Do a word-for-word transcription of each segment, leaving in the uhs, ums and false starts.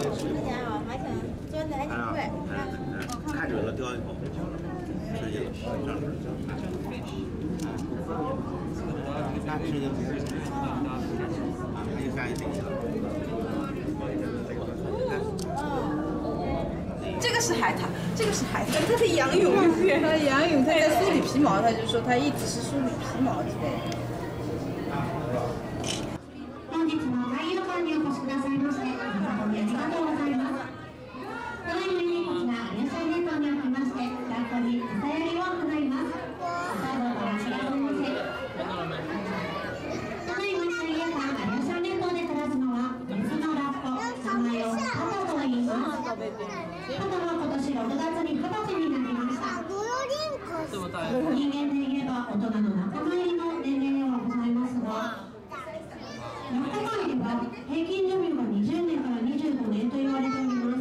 看准了叼一口，吃进了，上面。那吃进去，啊，还有下一个。 这个是海獭，这个是海獭，这是羊蛹。 它羊蛹，它在梳理皮毛，他就说它一直是梳理皮毛之类的。 本日も海遊館にお越しくださいまして誠にありがとうございます。ただいまにこちら有線ネットにおきまして学校に餌やりを行います。最後から知らせません。ただいま海遊館有線ネットで暮らすのはメスのラッコ、名前をハトと言います。ハトは今年ろくがつにはたちになりました。人間で言えば大人の仲間入りの年齢ではございますが、仲間入りは平均寿命がにじゅうねんからにじゅうごねんと言われております。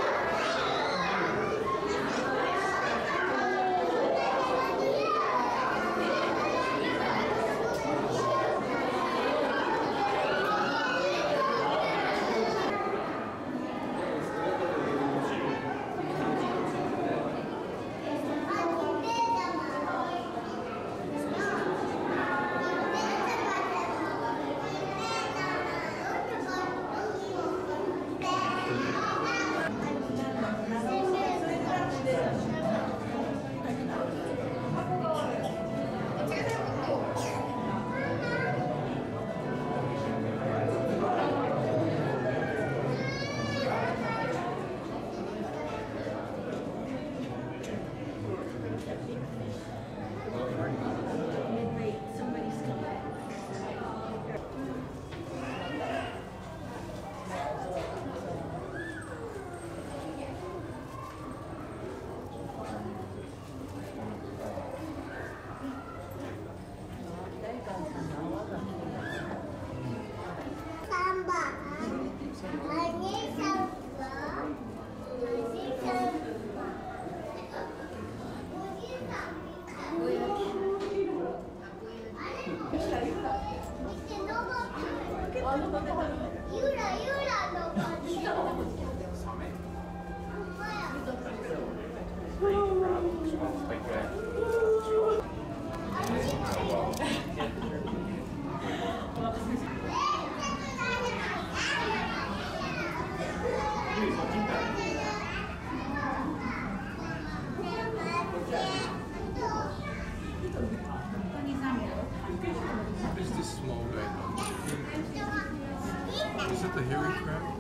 Is this small guy? Is it the hairy crab?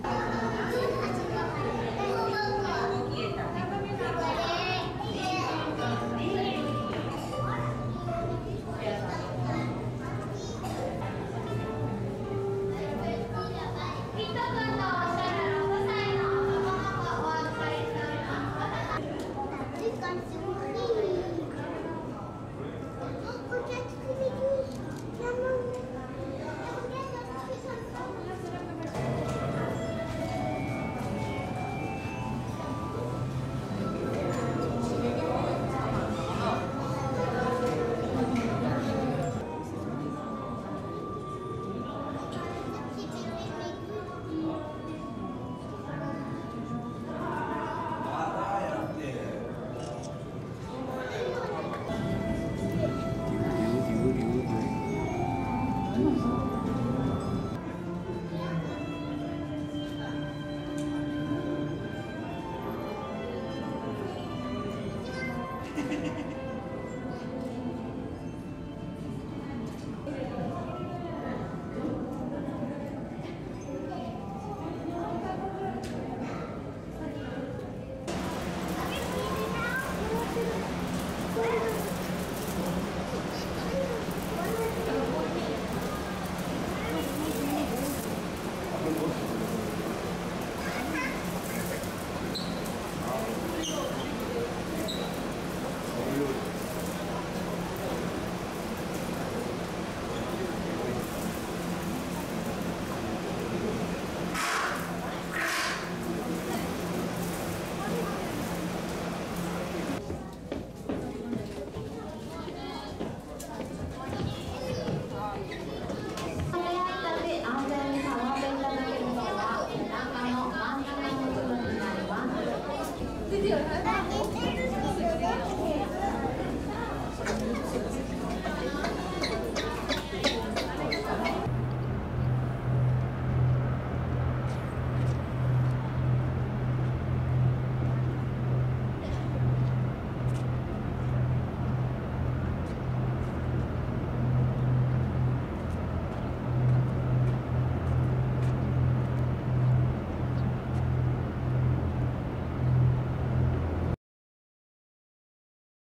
よ。